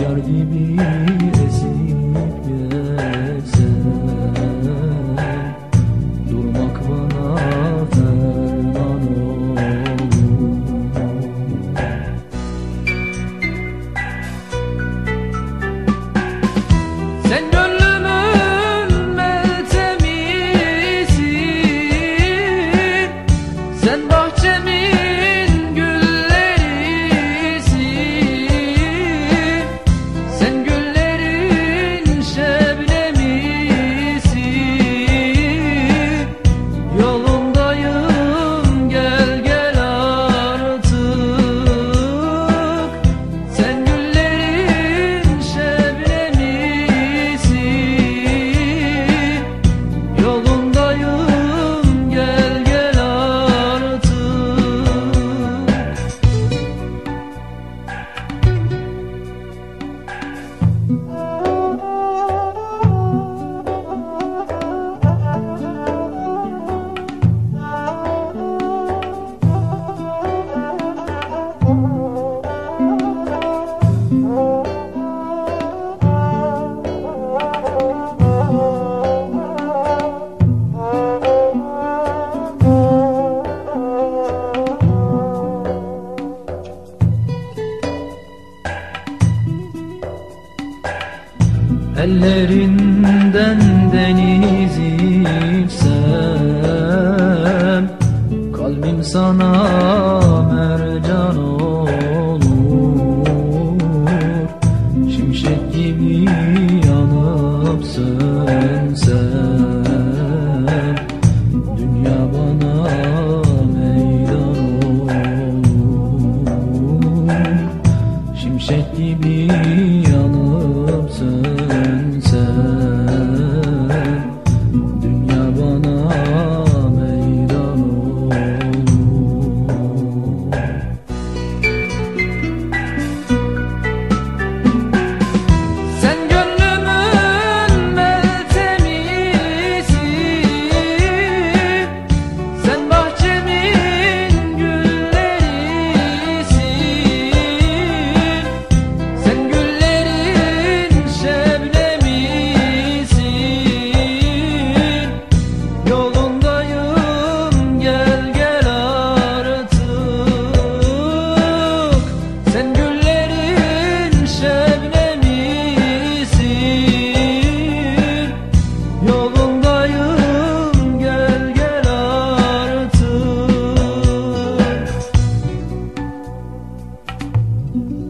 rüzgar gibi esip geçsen, durmak bana ferman olur. Sen gönlümün meltemisin, sen bahçemin güllerisin, sen güllerin şebnemisin. Yolundayım, gel gel artık. Sen güllerin şebnemisin. Yolundayım, gel gel artık. Ellerinden deniz içsem, kalbim sana mercan olur. Şimşek gibi yanıp sönsem, dünya bana meydan olur. Şimşek gibi yanıp sönsem, dünya bana meydan olur. Sen gönlümün meltemisin, sen bahçemin güllerisin, sen güllerin şebnemisin. Yolundayım, gel gel artık. Sen güllerin şebnemisin. Yolundayım, gel gel artık.